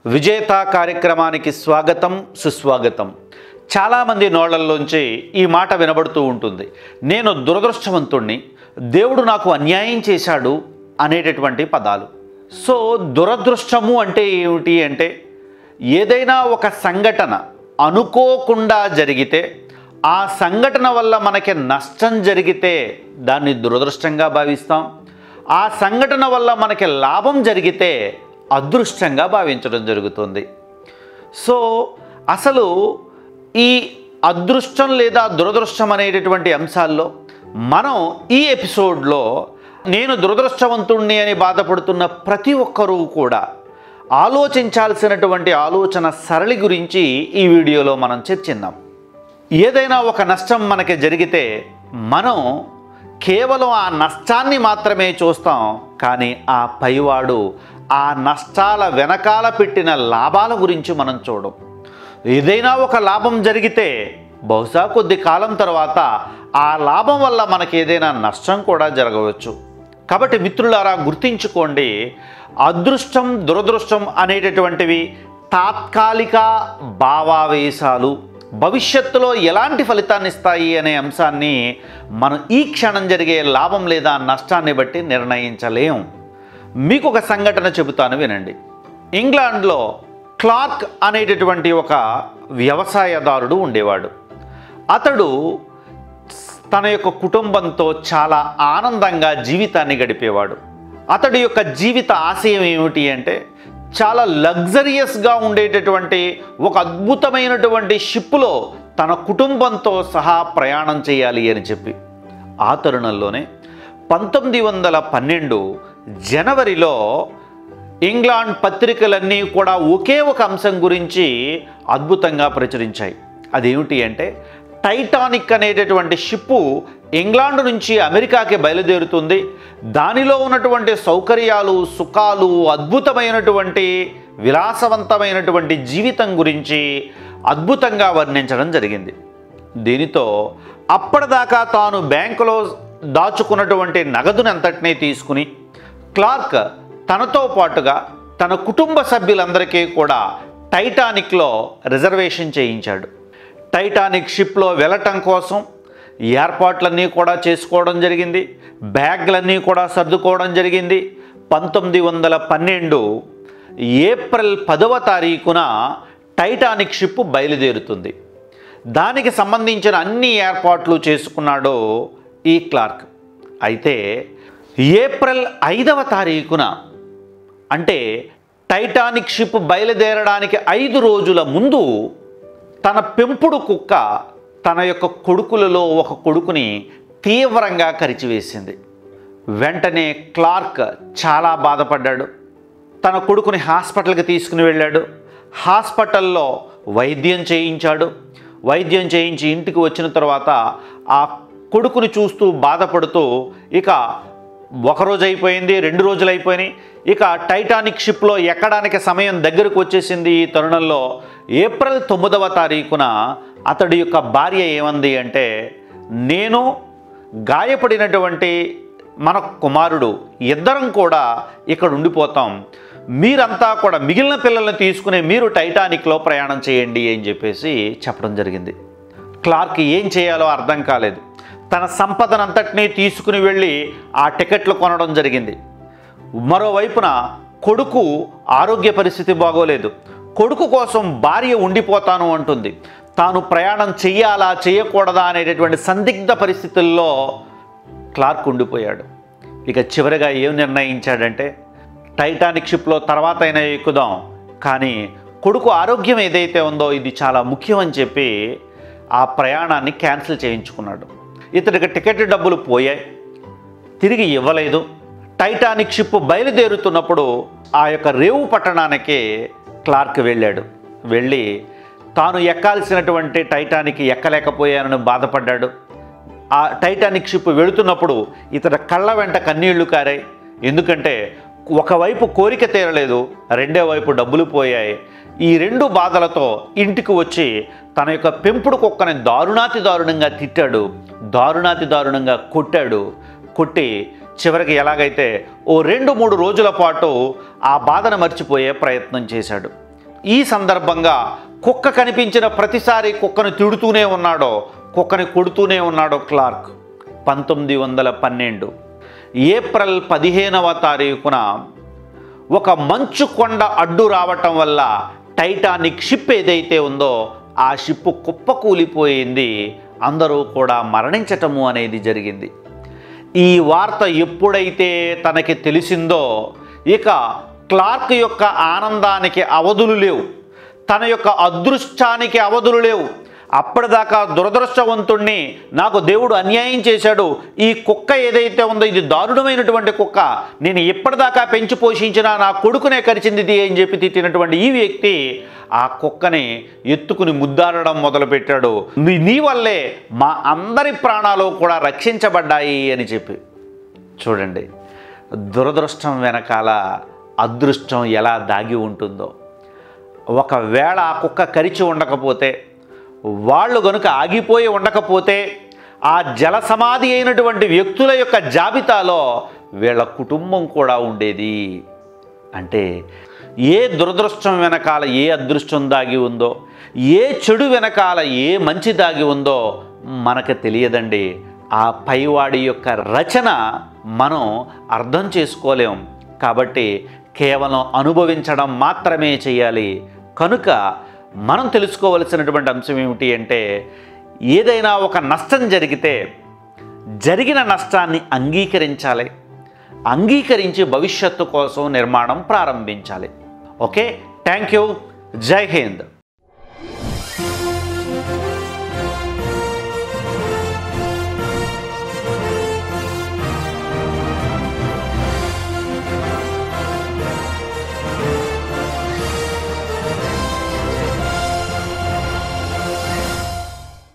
విజేత కార్యక్రమానికి స్వాగతం సుస్వాగతం. చాలామంది నోళ్లలోంచి ఈ మాట వినబడుతూ ఉంటుంది, నేను దురదృష్టవంతుణ్ణి, దేవుడు నాకు అన్యాయం చేశాడు అనేటటువంటి పదాలు. సో దురదృష్టము అంటే ఏమిటి అంటే, ఏదైనా ఒక సంఘటన అనుకోకుండా జరిగితే, ఆ సంఘటన వల్ల మనకి నష్టం జరిగితే దాన్ని దురదృష్టంగా భావిస్తాం. ఆ సంఘటన వల్ల మనకి లాభం జరిగితే అదృష్టంగా భావించడం జరుగుతుంది. సో అసలు ఈ అదృష్టం లేదా దురదృష్టం అనేటటువంటి అంశాల్లో మనం ఈ ఎపిసోడ్లో నేను దురదృష్టవంతుణ్ణి అని బాధపడుతున్న ప్రతి ఒక్కరూ కూడా ఆలోచించాల్సినటువంటి ఆలోచన సరళి గురించి ఈ వీడియోలో మనం చర్చిద్దాం. ఏదైనా ఒక నష్టం మనకి జరిగితే మనం కేవలం ఆ నష్టాన్ని మాత్రమే చూస్తాం, కానీ ఆ పైవాడు ఆ నష్టాల వెనకాల పెట్టిన లాభాల గురించి మనం చూడం. ఏదైనా ఒక లాభం జరిగితే బహుశా కొద్ది కాలం తర్వాత ఆ లాభం వల్ల మనకి ఏదైనా నష్టం కూడా జరగవచ్చు. కాబట్టి మిత్రులారా, గుర్తించుకోండి, అదృష్టం దురదృష్టం అనేటటువంటివి తాత్కాలిక భావావేశాలు. భవిష్యత్తులో ఎలాంటి ఫలితాన్ని ఇస్తాయి అనే అంశాన్ని మనం ఈ క్షణం జరిగే లాభం లేదా నష్టాన్ని బట్టి నిర్ణయించలేం. మీకు ఒక సంఘటన చెబుతాను, వినండి. ఇంగ్లాండ్లో క్లార్క్ అనేటటువంటి ఒక వ్యవసాయదారుడు ఉండేవాడు. అతడు తన యొక్క కుటుంబంతో చాలా ఆనందంగా జీవితాన్ని గడిపేవాడు. అతడి యొక్క జీవిత ఆశయం ఏమిటి అంటే, చాలా లగ్జరియస్గా ఉండేటటువంటి ఒక అద్భుతమైనటువంటి షిప్లో తన కుటుంబంతో సహా ప్రయాణం చేయాలి అని చెప్పి. ఆ తరుణంలోనే 1912 జనవరిలో ఇంగ్లాండ్ పత్రికలన్నీ కూడా ఒకే ఒక అంశం గురించి అద్భుతంగా ప్రచురించాయి. అదేమిటి అంటే, టైటానిక్ అనేటటువంటి షిప్పు ఇంగ్లాండ్ నుంచి అమెరికాకి బయలుదేరుతుంది. దానిలో ఉన్నటువంటి సౌకర్యాలు, సుఖాలు, అద్భుతమైనటువంటి విలాసవంతమైనటువంటి జీవితం గురించి అద్భుతంగా వర్ణించడం జరిగింది. దీనితో అప్పటిదాకా తాను బ్యాంకులో దాచుకున్నటువంటి నగదుని అంతటినీ తీసుకుని క్లార్క్ తనతో పాటుగా తన కుటుంబ సభ్యులందరికీ కూడా టైటానిక్లో రిజర్వేషన్ చేయించాడు. టైటానిక్ షిప్లో వెళ్ళటం కోసం ఏర్పాట్లన్నీ కూడా చేసుకోవడం జరిగింది. బ్యాగ్లన్నీ కూడా సర్దుకోవడం జరిగింది. 1912 ఏప్రిల్ 10వ తారీఖున టైటానిక్ షిప్ బయలుదేరుతుంది. దానికి సంబంధించిన అన్ని ఏర్పాట్లు చేసుకున్నాడు ఈ క్లార్క్. అయితే ఏప్రిల్ 5వ తారీఖున, అంటే టైటానిక్ షిప్ బయలుదేరడానికి 5 రోజుల ముందు, తన పెంపుడు కుక్క తన యొక్క కొడుకులలో ఒక కొడుకుని తీవ్రంగా కరిచివేసింది. వెంటనే క్లార్క్ చాలా బాధపడ్డాడు. తన కొడుకుని హాస్పిటల్కి తీసుకుని వెళ్ళాడు. హాస్పిటల్లో వైద్యం చేయించాడు. వైద్యం చేయించి ఇంటికి వచ్చిన తర్వాత ఆ కొడుకుని చూస్తూ బాధపడుతూ, ఇక 1 రోజు అయిపోయింది, 2 రోజులు అయిపోయినాయి, ఇక టైటానిక్ షిప్లో ఎక్కడానికి సమయం దగ్గరకు వచ్చేసింది. ఈ తరుణంలో ఏప్రిల్ 9వ తారీఖున అతడి యొక్క భార్య ఏమంది అంటే, నేను గాయపడినటువంటి మన కుమారుడు ఇద్దరం కూడా ఇక్కడ ఉండిపోతాం, మీరంతా కూడా మిగిలిన పిల్లల్ని తీసుకుని మీరు టైటానిక్లో ప్రయాణం చేయండి అని చెప్పేసి చెప్పడం జరిగింది. క్లార్క్ ఏం చేయాలో అర్థం కాలేదు. తన సంపదనంతటినీ తీసుకుని వెళ్ళి ఆ టికెట్లు కొనడం జరిగింది. మరోవైపున కొడుకు ఆరోగ్య పరిస్థితి బాగోలేదు. కొడుకు కోసం భార్య ఉండిపోతాను అంటుంది. తాను ప్రయాణం చెయ్యాలా చేయకూడదా అనేటటువంటి సందిగ్ధ పరిస్థితుల్లో క్లార్క్ ఉండిపోయాడు. ఇక చివరిగా ఏం నిర్ణయించాడంటే, టైటానిక్ షిప్లో తర్వాత అయినా ఎక్కుదాం, కానీ కొడుకు ఆరోగ్యం ఏదైతే ఉందో ఇది చాలా ముఖ్యం అని చెప్పి ఆ ప్రయాణాన్ని క్యాన్సిల్ చేయించుకున్నాడు. ఇతడికి టికెట్ డబ్బులు పోయాయి, తిరిగి ఇవ్వలేదు. టైటానిక్ షిప్ బయలుదేరుతున్నప్పుడు ఆ యొక్క రేవు పట్టణానికి క్లార్క్ వెళ్ళాడు. వెళ్ళి తాను ఎక్కాల్సినటువంటి టైటానిక్ ఎక్కలేకపోయానని బాధపడ్డాడు. ఆ టైటానిక్ షిప్ వెళుతున్నప్పుడు ఇతడి కళ్ళ వెంట కన్నీళ్లు కారాయి. ఎందుకంటే ఒకవైపు కోరిక తీరలేదు, రెండో వైపు డబ్బులు పోయాయి. ఈ 2 బాధలతో ఇంటికి వచ్చి తన యొక్క పెంపుడు కుక్కని దారుణాతి దారుణంగా తిట్టాడు, దారుణాతి దారుణంగా కొట్టాడు. కొట్టి చివరికి ఎలాగైతే ఓ 2-3 రోజుల పాటు ఆ బాధను మర్చిపోయే ప్రయత్నం చేశాడు. ఈ సందర్భంగా కుక్క కనిపించిన ప్రతిసారి కుక్కను తిడుతూనే ఉన్నాడో, కుక్కని కొడుతూనే ఉన్నాడో క్లార్క్. 1912 ఏప్రిల్ 15వ తారీఖున ఒక మంచు కొండ అడ్డు రావటం వల్ల టైటానిక్ షిప్ ఏదైతే ఉందో ఆ షిప్ కుప్పకూలిపోయింది. అందరూ కూడా మరణించటము అనేది జరిగింది. ఈ వార్త ఎప్పుడైతే తనకి తెలిసిందో ఇక క్లార్క్ యొక్క ఆనందానికి అవధులు లేవు, తన యొక్క అదృష్టానికి అవధులు లేవు. అప్పటిదాకా దురదృష్టవంతుణ్ణి, నాకు దేవుడు అన్యాయం చేశాడు, ఈ కుక్క ఏదైతే ఉందో ఇది దారుణమైనటువంటి కుక్క, నేను ఎప్పటిదాకా పెంచి పోషించినా నా కొడుకునే కరిచింది అని చెప్పి తిట్టినటువంటి ఈ వ్యక్తి ఆ కుక్కని ఎత్తుకుని ముద్దాడడం మొదలుపెట్టాడు. నీ వల్లే మా అందరి ప్రాణాలు కూడా రక్షించబడ్డాయి అని చెప్పి. చూడండి, దురదృష్టం వెనకాల అదృష్టం ఎలా దాగి ఉంటుందో. ఒకవేళ ఆ కుక్క కరిచి ఉండకపోతే, వాళ్ళు గనుక ఆగిపోయి ఉండకపోతే ఆ జల సమాధి అయినటువంటి వ్యక్తుల యొక్క జాబితాలో వీళ్ళ కుటుంబం కూడా ఉండేది. అంటే ఏ దురదృష్టం వెనకాల ఏ అదృష్టం దాగి ఉందో, ఏ చెడు వెనకాల ఏ మంచి దాగి ఉందో మనకు తెలియదండి. ఆ పైవాడి యొక్క రచన మనం అర్థం చేసుకోలేం. కాబట్టి కేవలం అనుభవించడం మాత్రమే చేయాలి. కనుక మనం తెలుసుకోవలసినటువంటి అంశం ఏమిటి అంటే, ఏదైనా ఒక నష్టం జరిగితే జరిగిన నష్టాన్ని అంగీకరించాలి, అంగీకరించి భవిష్యత్తు కోసం నిర్మాణం ప్రారంభించాలి. Okay, thank you. జై హింద్.